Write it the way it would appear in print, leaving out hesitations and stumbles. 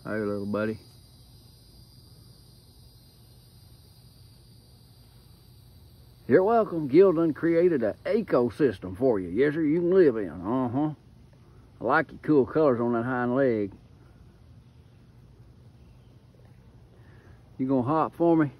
Hey, little buddy. You're welcome. Gil done created an ecosystem for you. Yes, sir, you can live in. I like your cool colors on that hind leg. You gonna hop for me?